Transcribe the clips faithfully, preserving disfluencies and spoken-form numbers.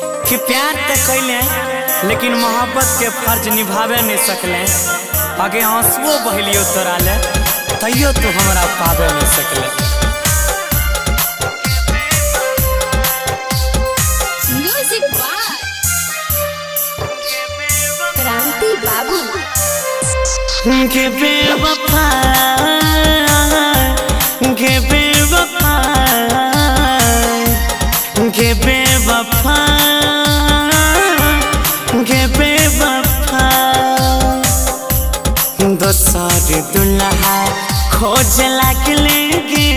कि प्यार तो कैले लेकिन मोहब्बत के फर्ज निभावे नहीं सकले। आगे आंसुओं बहलियो तोरा ले तैयो तो हमरा पावे नहीं सकले। म्यूजिक बाय क्रांति बाबू। के बेवफा के बेवफा के बेवफा के बेवफा दोसर दुल्हा खोज लागले गे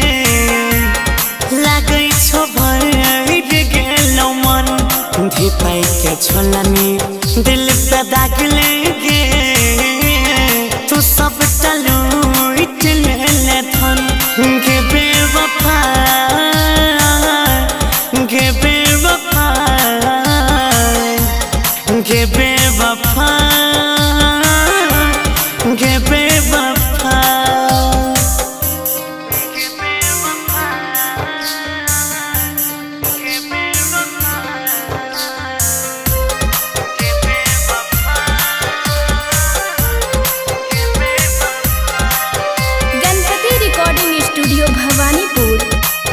लागै छो भर गेलो मन धिपाई के छोलनी दिल पे दाग लेगे तू सब टलूट ले धन के बेवफा के बेवफा के बेवफा के बेवफा गणपति रिकॉर्डिंग स्टूडियो भवानीपुर।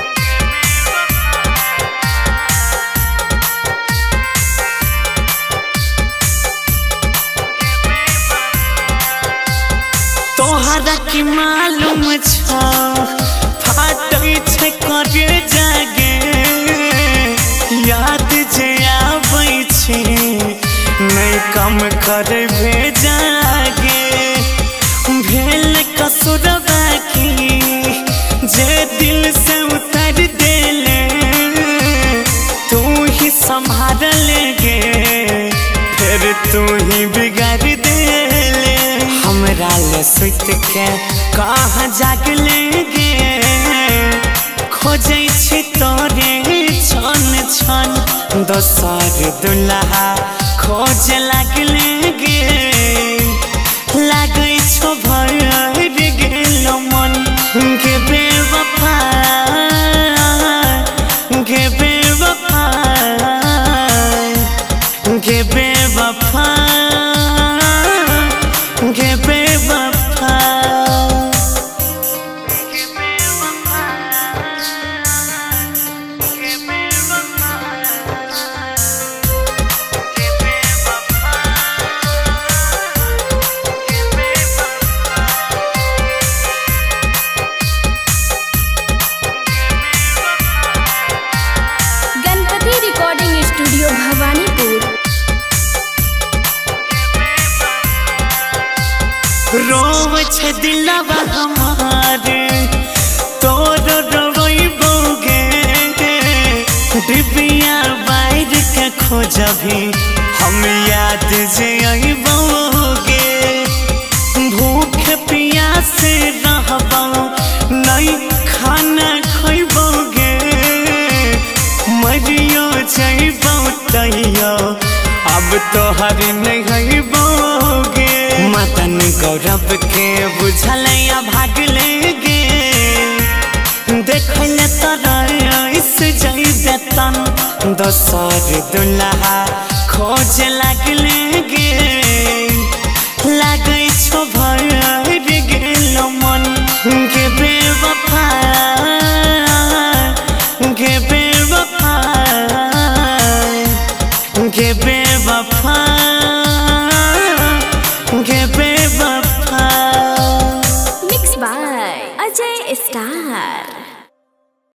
तोहरा की मालूम छौ फाटै छै करे जागे याद जे आबै छै नहीं कम करे भेजागे भेल कसुरबा की जे दिल से उतर देले तू ही संभाल लेगे फिर तू ही बिगाड़ देले हमरा ले सुत के कहाँ जाग लेगे खोजे छी तोरे छन छन दोसर दुल्हा खोज लागले गे लागै छो भर गेलो मन के बेवफा के बेवफा के बेवफा के बेवफा गणपति रिकॉर्डिंग स्टूडियो भवानीपुर। रोव छे दिलवा हमारे तोर रोइबोगे डिबिया बाहर के खोजभी हम याद जे आइबोगे भूख प्यास रहबो नहीं खाना खइबोगे मरियो जाइबो तैयो अब तोहर नहीं हइबोगे मतन गौरव के बुझलैया भाग लेगे देखल तरस जाइबे तन दोसर दुल्हा खोज लागले गे लागै छो भर गेलो मन के बेवफा के बेवफा के बेवफा के बेवफा। Mix by Ajay star.